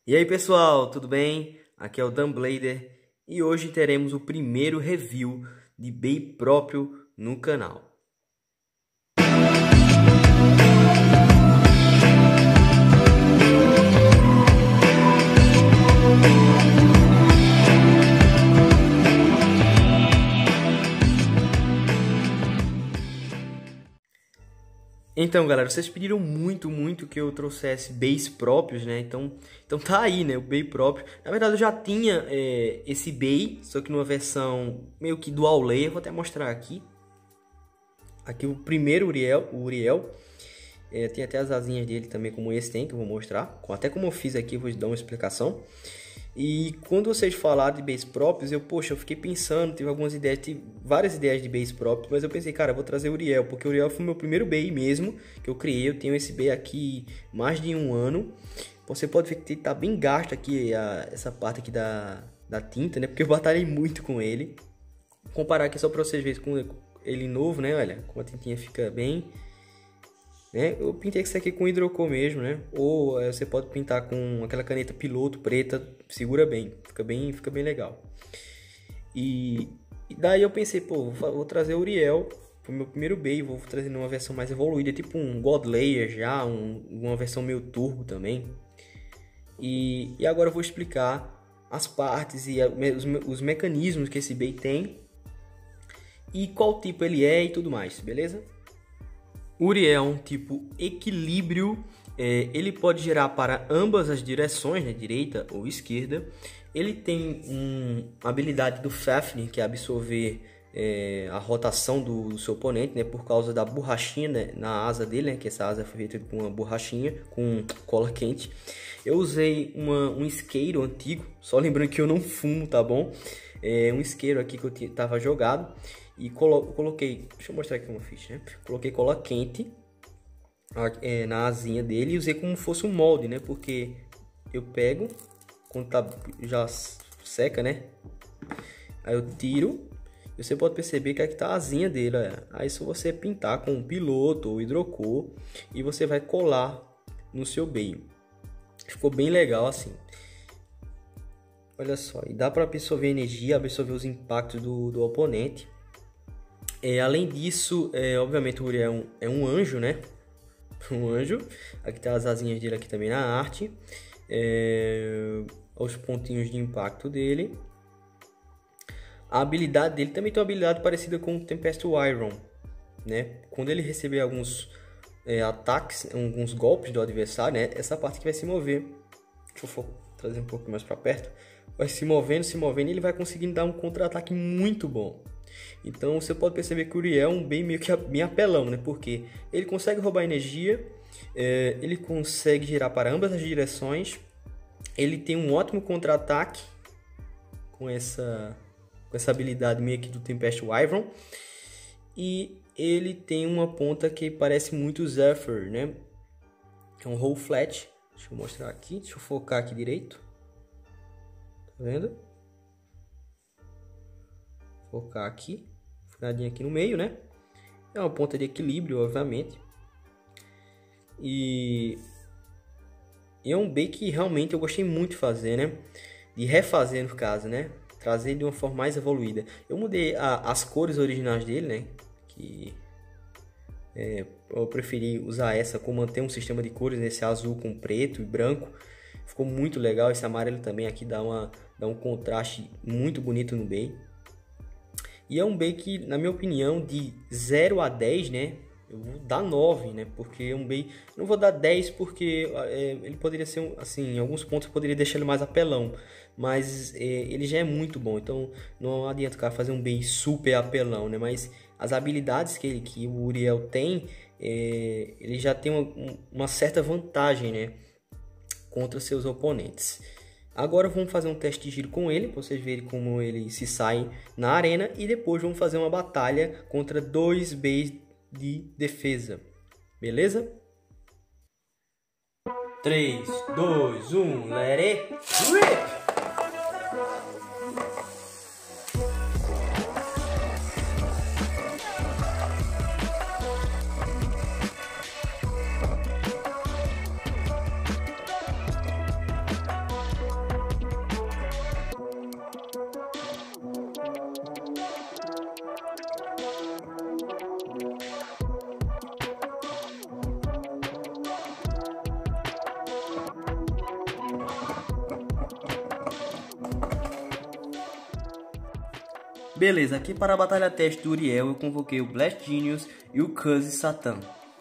E aí pessoal, tudo bem? Aqui é o Dan Blader e hoje teremos o primeiro review de Bey próprio no canal. Então galera, vocês pediram muito que eu trouxesse Beys próprios, né? Então tá aí, né? O Bey próprio. Na verdade eu já tinha esse Bey, só que numa versão meio que dual layer. Vou até mostrar aqui. Aqui o primeiro Uriel. Tem até as asinhas dele também, como esse tem, que eu vou mostrar. Até como eu fiz aqui, eu vou dar uma explicação. E quando vocês falaram de Beys próprios, eu fiquei pensando, tive algumas ideias, tive várias ideias de Beys próprios, mas eu pensei, cara, eu vou trazer o Uriel, porque o Uriel foi o meu primeiro Bey mesmo, que eu criei. Eu tenho esse Bey aqui mais de um ano. Você pode ver que tá bem gasto aqui essa parte aqui da tinta, né? Porque eu batalhei muito com ele. Vou comparar aqui só para vocês verem com ele novo, né? Olha, como a tintinha fica bem... Eu pintei isso aqui com hidrocor mesmo, né? Ou você pode pintar com aquela caneta piloto preta, segura bem, fica bem legal. E daí eu pensei, pô, vou trazer o Uriel pro meu primeiro Bey, vou trazer uma versão mais evoluída, tipo um God Layer já, uma versão meio turbo também. E agora eu vou explicar as partes e os mecanismos que esse Bey tem e qual tipo ele é e tudo mais, beleza? O Uriel é um tipo equilíbrio, ele pode girar para ambas as direções, né, direita ou esquerda. Ele tem uma habilidade do Fafnir, que é absorver a rotação do seu oponente, né, por causa da borrachinha, né, na asa dele, né, que essa asa foi feita com uma borrachinha com cola quente. Eu usei um isqueiro antigo, só lembrando que eu não fumo, tá bom? Um isqueiro aqui que eu tava jogado. E coloquei, deixa eu mostrar aqui como eu fiz, né? Coloquei cola quente na asinha dele e usei como fosse um molde, né? Porque eu pego, quando já seca, né? Aí eu tiro e você pode perceber que aqui tá a asinha dele, olha. Aí se você pintar com um piloto ou hidrocor e você vai colar no seu Bey. Ficou bem legal assim. Olha só, e dá para absorver energia, absorver os impactos do oponente. Além disso, obviamente o Uriel é um anjo, né? Um anjo. Aqui tá as asinhas dele aqui também na arte. Os pontinhos de impacto dele. A habilidade dele também tem uma habilidade parecida com o Tempest Iron, né? Quando ele receber alguns ataques, alguns golpes do adversário, né? Essa parte que vai se mover. Deixa eu trazer um pouco mais para perto. Vai se movendo e ele vai conseguindo dar um contra-ataque muito bom. Então você pode perceber que o Uriel é um bem meio que bem apelão, né? Porque ele consegue roubar energia, ele consegue girar para ambas as direções, ele tem um ótimo contra-ataque com essa habilidade meio que do Tempest Wyvern, e ele tem uma ponta que parece muito o Zephyr, né? É um roll flat. Deixa eu mostrar aqui, deixa eu focar aqui direito. Tá vendo? Focar aqui, furadinha aqui no meio, né? É uma ponta de equilíbrio, obviamente. E é um Bey que realmente eu gostei muito de fazer, né? De refazer no caso, né? Trazer de uma forma mais evoluída. Eu mudei as cores originais dele, né? Que eu preferi usar essa, como manter um sistema de cores nesse azul com preto e branco. Ficou muito legal. Esse amarelo também aqui dá um contraste muito bonito no Bey. E é um Bey que, na minha opinião, de 0 a 10, né? Eu vou dar 9, né? Porque é um Bey... Eu não vou dar 10 porque ele poderia ser, assim, em alguns pontos eu poderia deixar ele mais apelão. Mas ele já é muito bom. Então, não adianta o cara fazer um Bey super apelão, né? Mas as habilidades que o Uriel tem, ele já tem uma certa vantagem, né? Contra seus oponentes. Agora vamos fazer um teste de giro com ele, para vocês verem como ele se sai na arena. E depois vamos fazer uma batalha contra 2 Beys de defesa. Beleza? 3, 2, 1, let it rip! Beleza, aqui para a batalha teste do Uriel eu convoquei o Blast Genius e o Kazi Satan.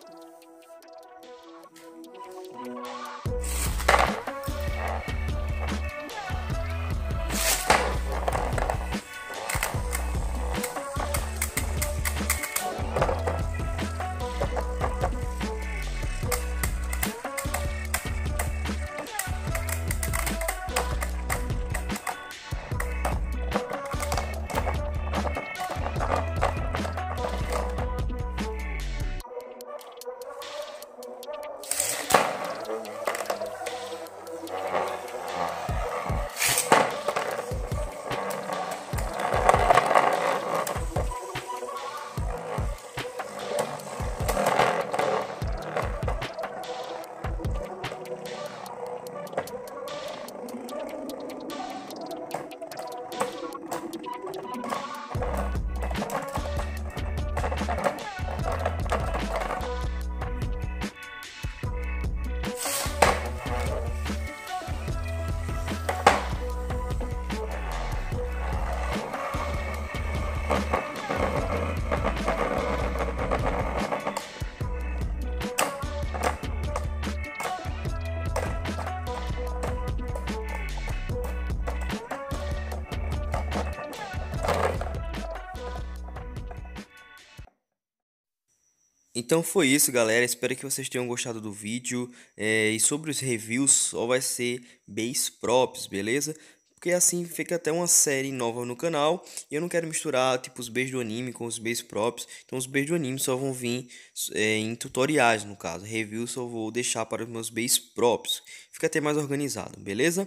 Então foi isso, galera. Espero que vocês tenham gostado do vídeo. E sobre os reviews, só vai ser base props, beleza? Porque assim fica até uma série nova no canal. E eu não quero misturar tipo os bases do anime com os base props. Então os bases do anime só vão vir em tutoriais, no caso. Review só vou deixar para os meus base props. Fica até mais organizado, beleza?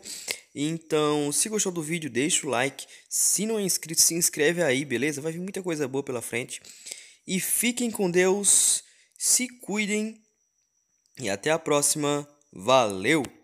Então, se gostou do vídeo, deixa o like. Se não é inscrito, se inscreve aí, beleza? Vai vir muita coisa boa pela frente. E fiquem com Deus, se cuidem e até a próxima. Valeu!